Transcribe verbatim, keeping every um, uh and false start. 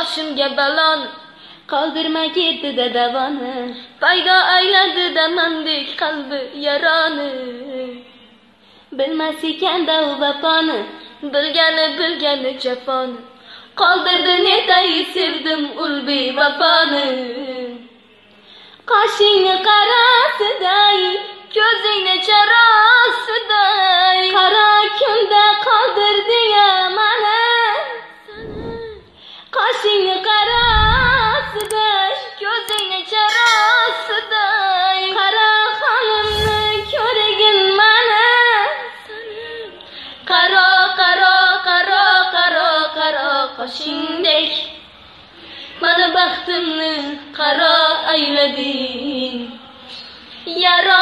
boshimga baloni, qoldirma ketdi davoni, paydo ayladi damandek qalbi yaroni. Bilmas ekanda u vafoni, bilgani bilgani jafoni, qoldirdi netay sevdim ulbi vafoni. Qoshingni qarasiday, ko'zingni charosiday, qara kunda qoldirding-a mani. Qoshingni qarasiday, ko'zingni charosiday, qara xolimni ko'rgin mani. Qaro qaro qaro qaro qaro qoshingdek mani baxtimni qaro aylading. Yaro